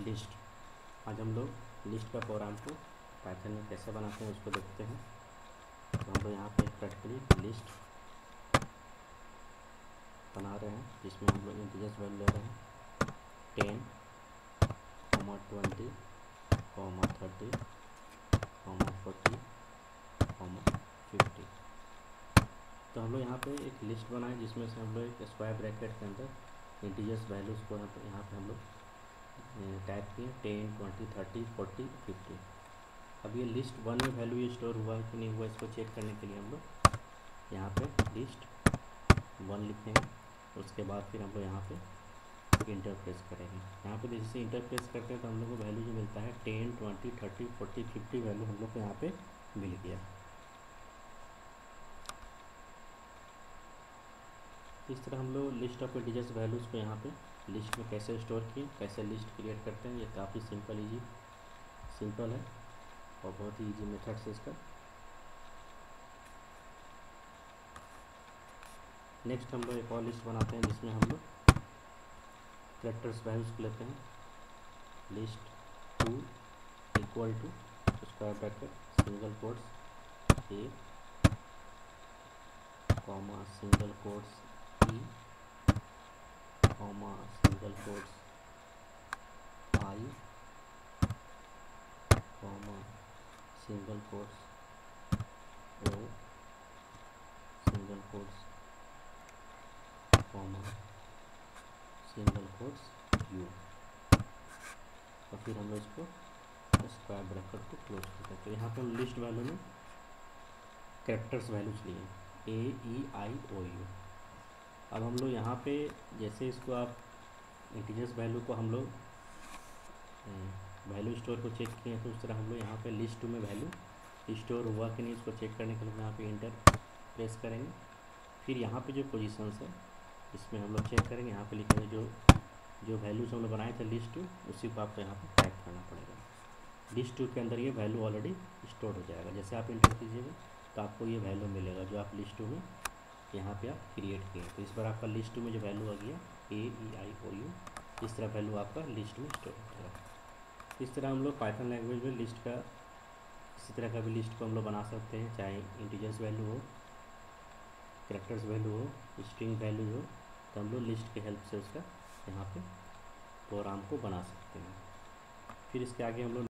List. आज हम लोग लिस्ट का प्रोग्राम को पाइथन में कैसे बनाते हैं उसको देखते हैं। तो हम लोग यहाँ पे प्रैक्टिकली लिस्ट बना रहे हैं जिसमें हम लोग इंटीजर्स वैल्यू ले रहे हैं 10, 20, 30, 40, 50। तो हम लोग यहाँ पे एक लिस्ट बनाए जिसमें से हम लोग एक स्क्वायर ब्रैकेट के अंदर इंटीजर्स वैल्यूज़ को यहाँ पे हम लोग टाइप किए 10, 20, 30, 40, 50। अब ये लिस्ट 1 में वैल्यू ये स्टोर हुआ है कि नहीं हुआ इसको चेक करने के लिए हम लोग यहाँ पे लिस्ट 1 लिखेंगे। उसके बाद फिर हम लोग यहाँ पे इंटर प्रेस करेंगे। यहाँ पे जैसे इंटर प्रेस करते हैं तो हम लोग को वैल्यू जो मिलता है 10, 20, 30, 40, 50 वैल्यू हम लोग को यहाँ पे मिल गया। इस तरह हम लोग लिस्ट ऑफ इंटीजर्स वैल्यूज़ को यहाँ पे लिस्ट में कैसे स्टोर किए, कैसे लिस्ट क्रिएट करते हैं, ये काफ़ी सिंपल है और बहुत ही ईजी मेथड से इसका। नेक्स्ट हम लोग एक और लिस्ट बनाते हैं जिसमें हम लोग कैरेक्टर्स वैल्यूज़ को लेते हैं। List 2 equal to square bracket single quotes A comma single quotes E comma single quotes I comma single quotes O single quotes comma single quotes U. और फिर हम लोग इसको स्क्वायर ब्रैकेट को क्लोज करते हैं। तो यहाँ पे हम लिस्ट वैल्यू में कैरेक्टर्स वैल्यूज लिए A, E, I, O, U। अब हम लोग यहाँ पे जैसे इसको आप इंटीजर्स वैल्यू को हम लोग वैल्यू स्टोर को चेक किए तो उस तरह हम लोग यहाँ पे लिस्ट 2 में वैल्यू स्टोर हुआ कि नहीं इसको चेक करने के लिए यहाँ पे इंटर प्रेस करेंगे। फिर यहाँ पे जो पोजीशंस है इसमें हम लोग चेक करेंगे। यहाँ पे लिखेंगे जो वैल्यूज हम लोग बनाए थे लिस्ट 2 उसी को आपको यहाँ पे टाइप करना पड़ेगा। लिस्ट 2 के अंदर ये वैल्यू ऑलरेडी स्टोर हो जाएगा। जैसे आप इंटर कीजिएगा तो आपको ये वैल्यू मिलेगा जो आप लिस्ट 2 में यहाँ पे आप क्रिएट किए। तो इस बार आपका लिस्ट 2 में जो वैल्यू आ गया A, E, I, O, U, इस तरह वैल्यू आपका लिस्ट में स्टोर हो जाएगा। इस तरह हम लोग पाइथन लैंग्वेज में लिस्ट का इसी तरह का भी लिस्ट को हम लोग बना सकते हैं, चाहे इंटीजर्स वैल्यू हो, कैरेक्टर्स वैल्यू हो, स्ट्रिंग वैल्यू हो। तो हम लोग लिस्ट के हेल्प से उसका यहाँ पे प्रोग्राम को बना सकते हैं। फिर इसके आगे हम लोग